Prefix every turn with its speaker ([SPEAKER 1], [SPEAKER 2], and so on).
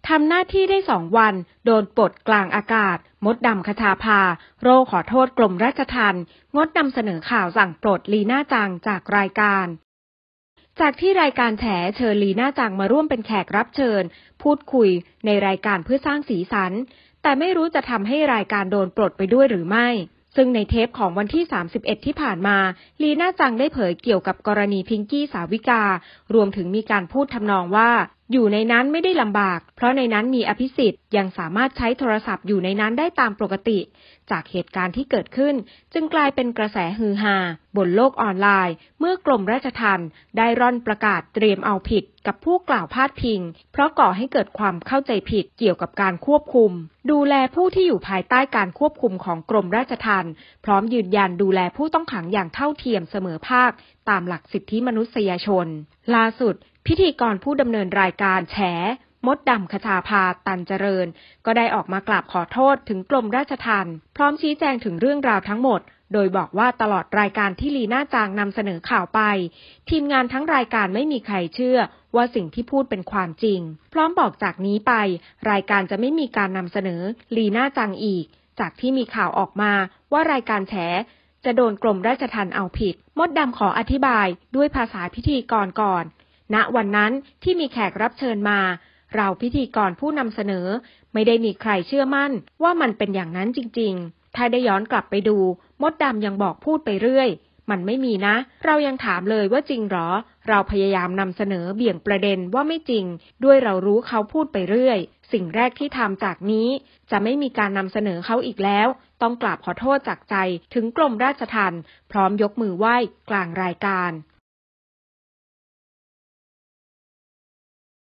[SPEAKER 1] ทำหน้าที่ได้2 วันโดนปลดกลางอากาศมดดำคชาภาโรขอโทษกรมราชทัณฑ์งดนำเสนอข่าวสั่งปลดลีน่าจังจากรายการจากที่รายการแฉเชิญลีน่าจังมาร่วมเป็นแขกรับเชิญพูดคุยในรายการเพื่อสร้างสีสันแต่ไม่รู้จะทำให้รายการโดนปลดไปด้วยหรือไม่ซึ่งในเทปของวันที่31ที่ผ่านมาลีน่าจังได้เผยเกี่ยวกับกรณีพิงกี้สาวิการวมถึงมีการพูดทำนองว่าอยู่ในนั้นไม่ได้ลำบากเพราะในนั้นมีอภิสิทธิ์ยังสามารถใช้โทรศัพท์อยู่ในนั้นได้ตามปกติจากเหตุการณ์ที่เกิดขึ้นจึงกลายเป็นกระแสฮือฮาบนโลกออนไลน์เมื่อกรมราชทัณฑ์ได้ร่อนประกาศเตรียมเอาผิดกับผู้กล่าวพาดพิงเพราะก่อให้เกิดความเข้าใจผิดเกี่ยวกับการควบคุมดูแลผู้ที่อยู่ภายใต้การควบคุมของกรมราชทัณฑ์พร้อมยืนยันดูแลผู้ต้องขังอย่างเท่าเทียมเสมอภาคตามหลักสิทธิมนุษยชนล่าสุดพิธีกรผู้ดำเนินรายการแฉมดดำคชาภาตันเจริญก็ได้ออกมากราบขอโทษถึงกรมราชทัณฑ์พร้อมชี้แจงถึงเรื่องราวทั้งหมดโดยบอกว่าตลอดรายการที่ลีน่าจังนำเสนอข่าวไปทีมงานทั้งรายการไม่มีใครเชื่อว่าสิ่งที่พูดเป็นความจริงพร้อมบอกจากนี้ไปรายการจะไม่มีการนำเสนอลีน่าจังอีกจากที่มีข่าวออกมาว่ารายการแฉจะโดนกรมราชทัณฑ์เอาผิดมดดำขออธิบายด้วยภาษาพิธีกรก่อนณวันนั้นที่มีแขกรับเชิญมาเราพิธีกรผู้นำเสนอไม่ได้มีใครเชื่อมั่นว่ามันเป็นอย่างนั้นจริงๆถ้าได้ย้อนกลับไปดูมดดำยังบอกพูดไปเรื่อยมันไม่มีนะเรายังถามเลยว่าจริงหรอเราพยายามนำเสนอเบี่ยงประเด็นว่าไม่จริงด้วยเรารู้เขาพูดไปเรื่อยสิ่งแรกที่ทำจากนี้จะไม่มีการนำเสนอเขาอีกแล้วต้องกราบขอโทษจากใจถึงกรมราชทัณฑ์พร้อมยกมือไหว้กลางรายการ